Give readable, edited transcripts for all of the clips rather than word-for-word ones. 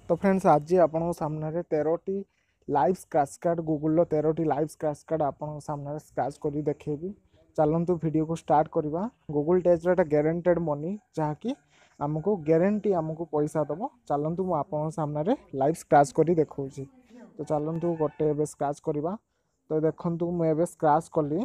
तो फ्रेंड्स आज आपन सामने 13टी लाइव स्क्रैच कार्ड गूगल 13टी लाइव स्क्रैच कार्ड आपन सामने स्क्रैच कर देखेबी। चलतु वीडियो को स्टार्ट करवा। गूगल टेस्ट गारंटेड मनी जहाँकि आमको गारंटी आमको पैसा दब। चलतु मुझे सामने लाइव स्क्रैच कर देखा। तो चलतु गोटे स्क्रैच करवा। तो देखु मुझे स्क्रैच कली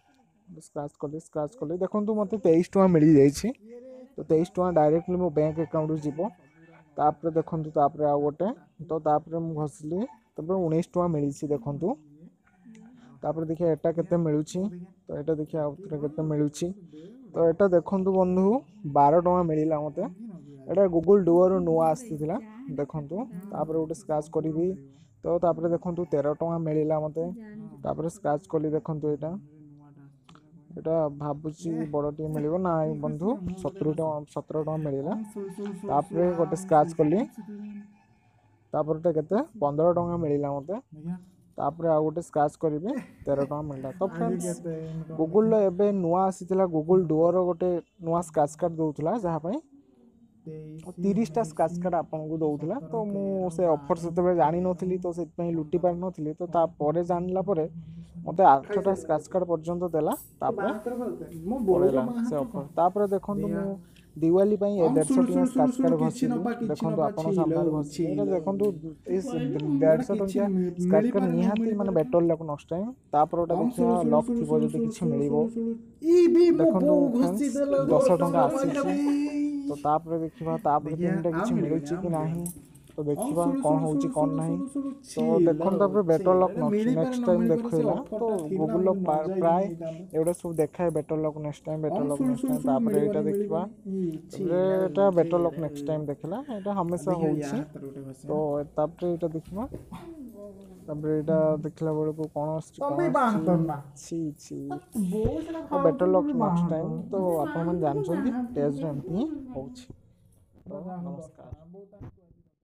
देखो मत 23 टଙ୍କା मिल जाइए। तो 23 टଙ୍କା डायरेक्टली मो बैंक अकाउंट जीवो। तापर देखो तापर आ गोटे तो तापर मुझे घसली तापर 19 टଙ୍କା मिली। देखु तापर देखिए एटा केते मिलुची। तो एटा देखिए आउथरे केते मिलुची। तो एटा देखंतु बंधु 12 टଙ୍କା मिलिला मते। एटा गूगल डुओर नुआ आस्तिला। देखंतु तापर गोटे स्क्रैच करी। तो तापर देखंतु 13 टଙ୍କା मिलिला मते। तापर स्क्रैच कली देखंतु एटा भाबुची बड़ टी मिलिबो ना बंधु 17 टଙ୍କା मिलिला। तापर गोटे स्क्रैच कली तापर केते 15 टଙ୍କା मिलिला मते। तापर आ गोटे स्क्रैच करी 13 टଙ୍କା मिलला। तो फ्रेंड्स गूगल एबे नुआ आसीला गूगल डुओर गोटे नुआ स्क्रैच कार्ड दउतला जहा पई 30 टा स्क्रैच कार्ड आपन को दउतला। तो मु से ऑफर से जानि नथिली तो से पई लुटी पार नथिली। तो ता परे जानला परे मते 8 टा स्क्रैच कार्ड पर्यंत देला। तापर मो बोलेला से ऑफर तापर देखंतु मु दिवाली पई 150 टଙ୍କା स्क्रैच कार्ड घसी। देखंतु आपन सामने घसी एटा देखंतु इस 150 टଙ୍କା स्क्रैच कार्ड निहाती माने बेटर लक नेक्स्ट टाइम। तापर ओटा देखिया लक थिबो जदि किछि मिलिबो। देखंतु 10 टଙ୍କା आसी। तो तापर देखिबा तापर तीनटा किछि मिलुची कि नाही। तो देखिबा कोन होउची कोन नाही। तो देखन तापर बेटर लक नेक्स्ट टाइम देखैला। तो गूगल प्राय एवडा सब देखाय बेटर लक नेक्स्ट टाइम तापर एटा देखिबा एटा बेटर लक नेक्स्ट टाइम देखला एटा हमेशा होउची। तो तापर एटा देखिबा तापर एटा देखला बेले को कोन छी बेटर लक नेक्स्ट टाइम। तो आपन मन जानछोंती टेस्ट एमपी होउची। तो नमस्कार।